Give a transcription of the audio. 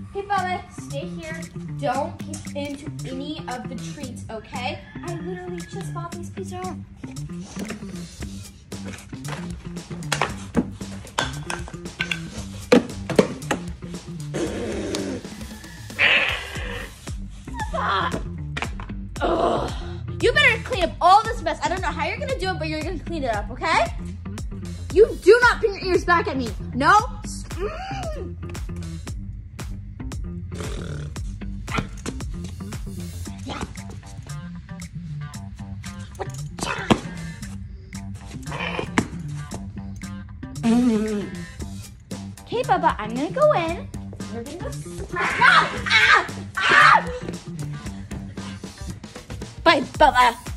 Hey, Bubba, stay here. Don't get into any of the treats, okay? I literally just bought these. Please don't. You better clean up all this mess. I don't know how you're gonna do it, but you're gonna clean it up, okay? You do not bring your ears back at me. No? Okay, Bubba, I'm gonna go in. You're gonna go Bye, Bubba.